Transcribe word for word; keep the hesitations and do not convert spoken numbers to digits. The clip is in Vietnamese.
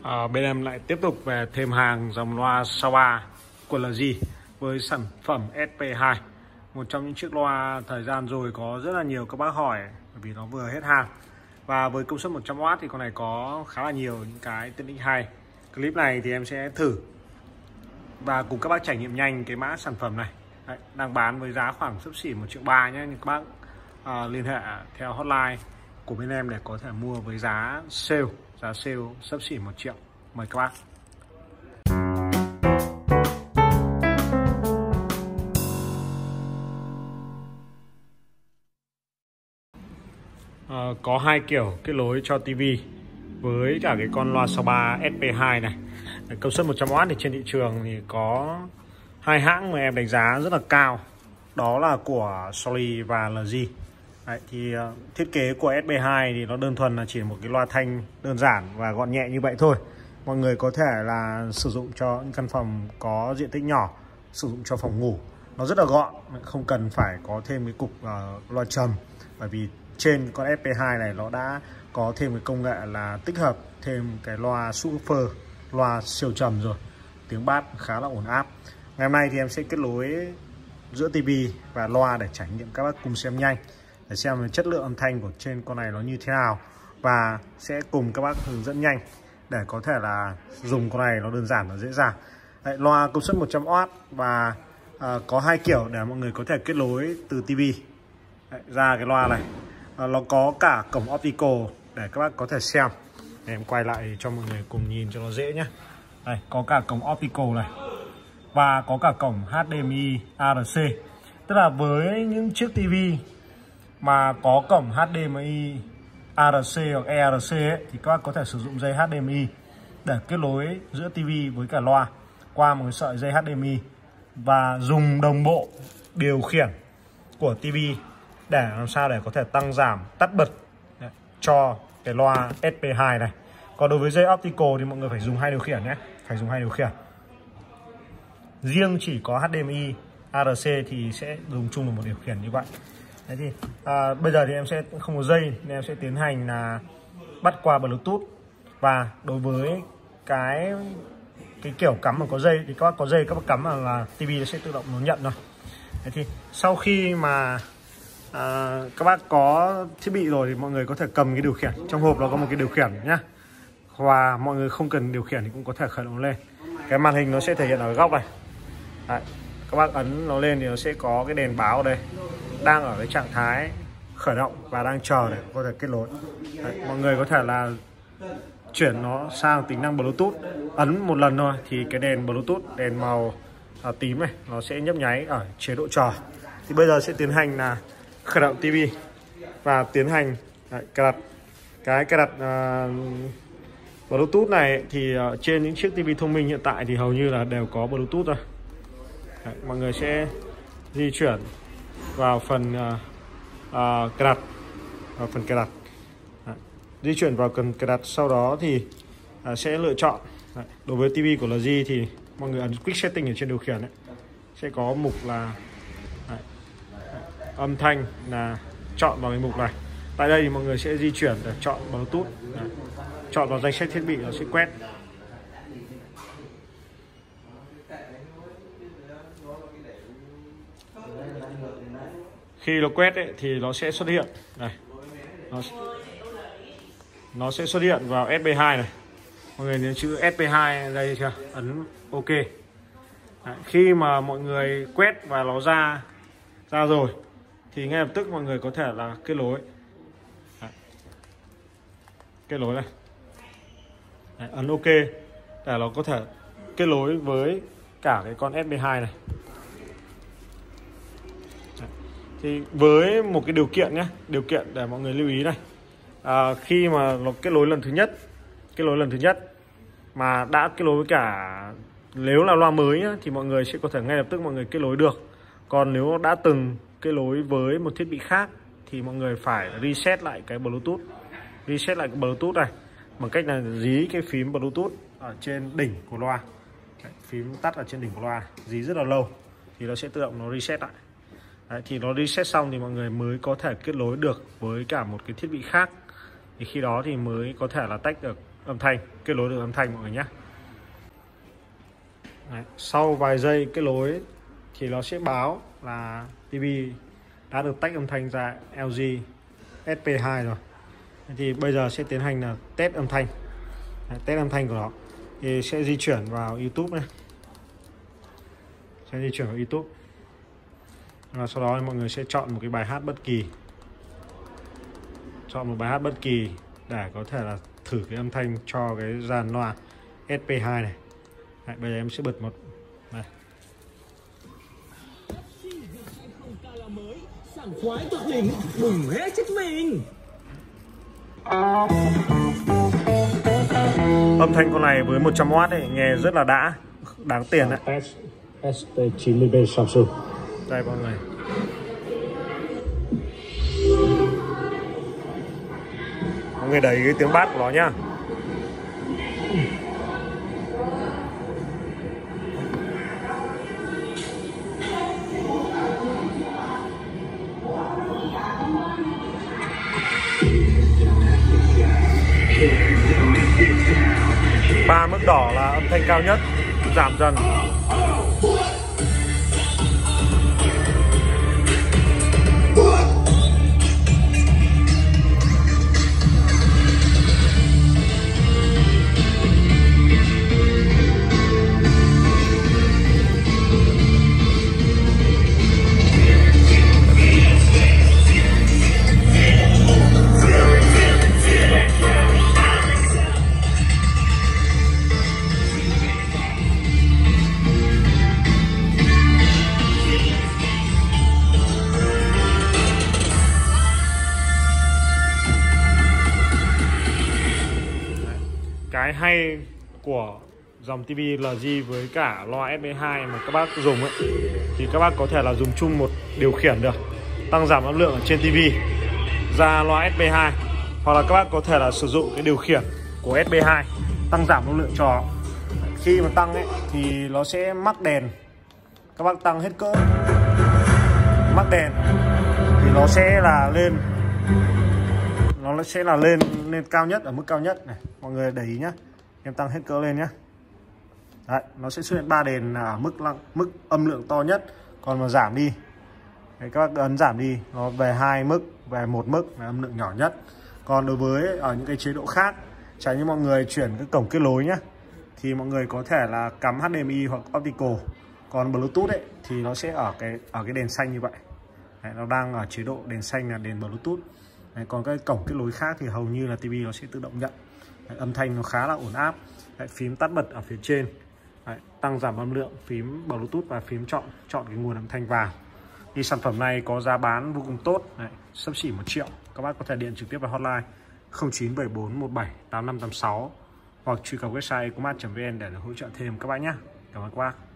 À, bên em lại tiếp tục về thêm hàng dòng loa sáu ba của lờ giê với sản phẩm ét pê hai, một trong những chiếc loa thời gian rồi có rất là nhiều các bác hỏi vì nó vừa hết hàng. Và với công suất một trăm oát thì con này có khá là nhiều những cái tiện ích hay. Clip này thì em sẽ thử và cùng các bác trải nghiệm nhanh cái mã sản phẩm này. Đấy, đang bán với giá khoảng xấp xỉ một triệu ba nhé. Nhưng các bác à, liên hệ theo hotline của bên em để có thể mua với giá sale, giá sale xấp xỉ một triệu. Mời các bác. À, có hai kiểu kết nối cho tivi với cả cái con loa sáu ba ét pê hai này. Công suất một trăm oát thì trên thị trường thì có hai hãng mà em đánh giá rất là cao, đó là của Sony và lờ giê. Đấy, thì uh, thiết kế của ét pê hai thì nó đơn thuần là chỉ một cái loa thanh đơn giản và gọn nhẹ như vậy thôi. Mọi người có thể là sử dụng cho những căn phòng có diện tích nhỏ, sử dụng cho phòng ngủ, nó rất là gọn, không cần phải có thêm cái cục uh, loa trầm, bởi vì trên con ét pê hai này nó đã có thêm cái công nghệ là tích hợp thêm cái loa subwoofer, loa siêu trầm rồi, tiếng bass khá là ổn áp. Ngày hôm nay thì em sẽ kết nối giữa tivi và loa để trải nghiệm các bác cùng xem nhanh, để xem chất lượng âm thanh của trên con này nó như thế nào, và sẽ cùng các bác hướng dẫn nhanh để có thể là dùng con này nó đơn giản và dễ dàng. Đấy, loa công suất một trăm oát và à, có hai kiểu để mọi người có thể kết nối từ tivi ra cái loa này. À, nó có cả cổng optical để các bác có thể xem. Để em quay lại cho mọi người cùng nhìn cho nó dễ nhé. Đây, có cả cổng optical này và có cả cổng hát đê em i a rờ xê. Tức là với những chiếc tivi mà có cổng hát đê em i a rờ xê hoặc e rờ xê ấy, thì các bác có thể sử dụng dây hát đê em i để kết nối giữa tivi với cả loa qua một cái sợi dây hát đê em i và dùng đồng bộ điều khiển của tivi để làm sao để có thể tăng giảm tắt bật cho cái loa ét pê hai này. Còn đối với dây optical thì mọi người phải dùng hai điều khiển nhé, phải dùng hai điều khiển. Riêng chỉ có hát đê em i a rờ xê thì sẽ dùng chung được một điều khiển như vậy. Đấy thì à, bây giờ thì em sẽ không có dây nên em sẽ tiến hành là bắt qua Bluetooth. Và đối với cái cái kiểu cắm mà có dây thì các bác có dây các bác cắm là, là tivi nó sẽ tự động nó nhận rồi. Đấy thì sau khi mà à, các bác có thiết bị rồi thì mọi người có thể cầm cái điều khiển. Trong hộp nó có một cái điều khiển nhá, và mọi người không cần điều khiển thì cũng có thể khởi động lên. Cái màn hình nó sẽ thể hiện ở góc này. Đấy, các bác ấn nó lên thì nó sẽ có cái đèn báo ở đây, đang ở cái trạng thái khởi động và đang chờ để có thể kết nối. Đấy, mọi người có thể là chuyển nó sang tính năng Bluetooth, ấn một lần thôi thì cái đèn Bluetooth, đèn màu à, tím này nó sẽ nhấp nháy ở chế độ chờ. Thì bây giờ sẽ tiến hành là khởi động tivi và tiến hành đấy, cài đặt. Cái cài đặt uh, Bluetooth này thì uh, trên những chiếc tivi thông minh hiện tại thì hầu như là đều có Bluetooth rồi. Đấy, mọi người sẽ di chuyển vào phần uh, uh, cài đặt, vào phần cài đặt. Đấy, di chuyển vào phần cài đặt, sau đó thì uh, sẽ lựa chọn. Đấy, đối với tivi của lờ giê thì mọi người ấn Quick Setting ở trên điều khiển ấy, sẽ có mục là đấy, âm thanh là chọn vào cái mục này. Tại đây thì mọi người sẽ di chuyển để chọn Bluetooth. Đấy, chọn vào danh sách thiết bị nó sẽ quét. Khi nó quét ấy, thì nó sẽ xuất hiện này, nó, nó sẽ xuất hiện vào ét pê hai này. Mọi người nhớ chữ ét pê hai đây chưa, ấn OK. Đấy, khi mà mọi người quét và nó ra ra rồi thì ngay lập tức mọi người có thể là kết nối. Đấy, kết nối này. Đấy, ấn OK để nó có thể kết nối với cả cái con ét pê hai này. Đấy, thì với một cái điều kiện nhé, điều kiện để mọi người lưu ý này, à, khi mà nó kết nối lần thứ nhất, kết nối lần thứ nhất mà đã kết nối với cả, nếu là loa mới nhá, thì mọi người sẽ có thể ngay lập tức mọi người kết nối được. Còn nếu đã từng kết nối với một thiết bị khác thì mọi người phải reset lại cái Bluetooth, reset lại cái Bluetooth này bằng cách là dí cái phím Bluetooth ở trên đỉnh của loa. Đấy, phím tắt ở trên đỉnh của loa dí rất là lâu thì nó sẽ tự động nó reset lại. Đấy, thì nó reset xong thì mọi người mới có thể kết nối được với cả một cái thiết bị khác, thì khi đó thì mới có thể là tách được âm thanh, kết nối được âm thanh mọi người nhé. Đấy, sau vài giây kết nối thì nó sẽ báo là ti vi đã được tách âm thanh ra L G S P hai rồi. Thì bây giờ sẽ tiến hành là test âm thanh. Đấy, test âm thanh của nó thì sẽ di chuyển vào YouTube này, sẽ di chuyển vào YouTube và sau đó mọi người sẽ chọn một cái bài hát bất kỳ, chọn một bài hát bất kỳ để có thể là thử cái âm thanh cho cái dàn loa S P hai này. Đấy, bây giờ em sẽ bật một này. Sảng khoái tột đỉnh, bùng hết chất mình. Âm thanh con này với một trăm oát ấy, nghe rất là đã, đáng tiền đấy. S P chín mươi B Samsung. Đây mọi người. Mọi người đẩy cái tiếng bass của nó nhá. Ba mức đỏ là âm thanh cao nhất, giảm dần. Cái hay của dòng ti vi L G với cả loa S P hai mà các bác dùng ấy, thì các bác có thể là dùng chung một điều khiển được, tăng giảm âm lượng ở trên ti vi ra loa S P hai, hoặc là các bác có thể là sử dụng cái điều khiển của S P hai tăng giảm âm lượng cho. Khi mà tăng ấy thì nó sẽ mắc đèn, các bác tăng hết cỡ mắc đèn thì nó sẽ là lên, nó sẽ là lên lên cao nhất, ở mức cao nhất này, mọi người để ý nhá. Em tăng hết cỡ lên nhá. Đấy, nó sẽ xuất hiện ba đèn ở mức lăng, mức âm lượng to nhất, còn mà giảm đi, đấy, các bác ấn giảm đi, nó về hai mức, về một mức là âm lượng nhỏ nhất. Còn đối với ở những cái chế độ khác, chẳng như mọi người chuyển cái cổng kết nối nhá, thì mọi người có thể là cắm H D M I hoặc optical. Còn Bluetooth ấy thì nó sẽ ở cái ở cái đèn xanh như vậy. Đấy, nó đang ở chế độ đèn xanh là đèn Bluetooth. Đấy, còn cái cổng kết nối khác thì hầu như là ti vi nó sẽ tự động nhận. Đấy, âm thanh nó khá là ổn áp. Đấy, phím tắt bật ở phía trên. Đấy, tăng giảm âm lượng, phím Bluetooth và phím chọn chọn cái nguồn âm thanh vào. Thì sản phẩm này có giá bán vô cùng tốt, đấy, xấp xỉ một triệu. Các bác có thể điện trực tiếp vào hotline không chín bảy bốn một bảy tám năm tám sáu hoặc truy cập website ecomart chấm vn để được hỗ trợ thêm các bác nhé. Cảm ơn các bác.